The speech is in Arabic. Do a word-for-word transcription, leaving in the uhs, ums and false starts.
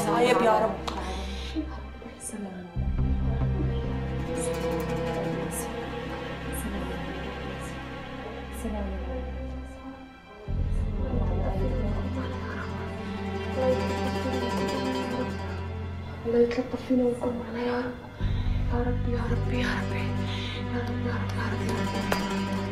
عيب يا رب. الله يتلطف فينا ويكون معنا يا رب. يا رب يا رب يا رب يا رب يا رب يا رب يا رب.